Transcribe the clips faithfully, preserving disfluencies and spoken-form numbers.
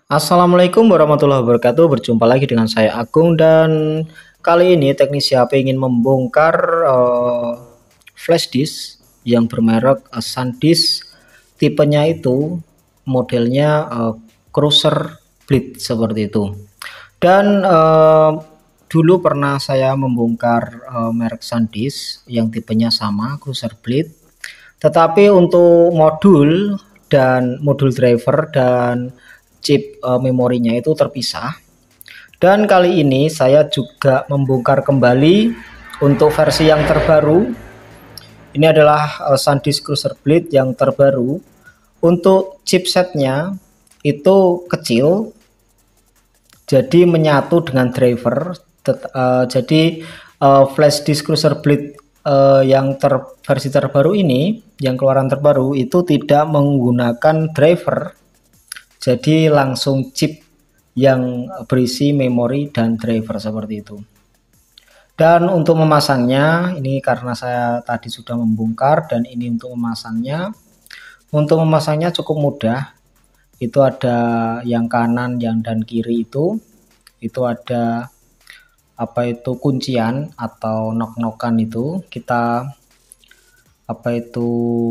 Assalamualaikum warahmatullahi wabarakatuh. Berjumpa lagi dengan saya Agung, dan kali ini teknisi H P ingin membongkar uh, flash disk yang bermerek uh, SanDisk. Tipenya itu modelnya uh, Cruiser Blade seperti itu. Dan uh, dulu pernah saya membongkar uh, merek SanDisk yang tipenya sama, Cruiser Blade. Tetapi untuk modul dan modul driver dan chip uh, memorinya itu terpisah. Dan kali ini saya juga membongkar kembali untuk versi yang terbaru. Ini adalah uh, SanDisk Cruiser Blade yang terbaru. Untuk chipsetnya itu kecil, jadi menyatu dengan driver. Uh, jadi uh, flash disk Cruiser Blade uh, yang ter versi terbaru ini, yang keluaran terbaru itu tidak menggunakan driver. Jadi langsung chip yang berisi memori dan driver seperti itu. Dan untuk memasangnya, ini karena saya tadi sudah membongkar dan ini untuk memasangnya. Untuk memasangnya cukup mudah. Itu ada yang kanan, yang dan kiri itu. Itu ada apa itu kuncian atau nok-nokan itu. Kita apa itu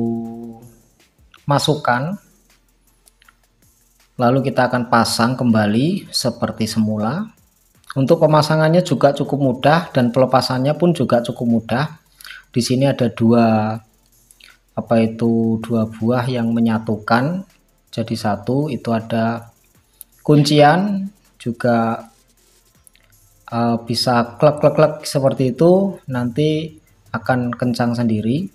masukkan. Lalu kita akan pasang kembali seperti semula. Untuk pemasangannya juga cukup mudah dan pelepasannya pun juga cukup mudah. Di sini ada dua apa itu dua buah yang menyatukan jadi satu. Itu ada kuncian juga uh, bisa klek-klek-klek seperti itu. Nanti akan kencang sendiri,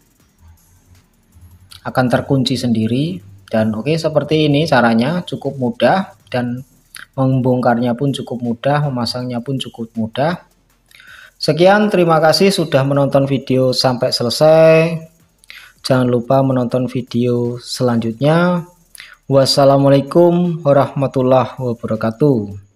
akan terkunci sendiri. Dan oke, seperti ini caranya, cukup mudah dan membongkarnya pun cukup mudah, memasangnya pun cukup mudah. Sekian, terima kasih sudah menonton video sampai selesai. Jangan lupa menonton video selanjutnya. Wassalamualaikum warahmatullahi wabarakatuh.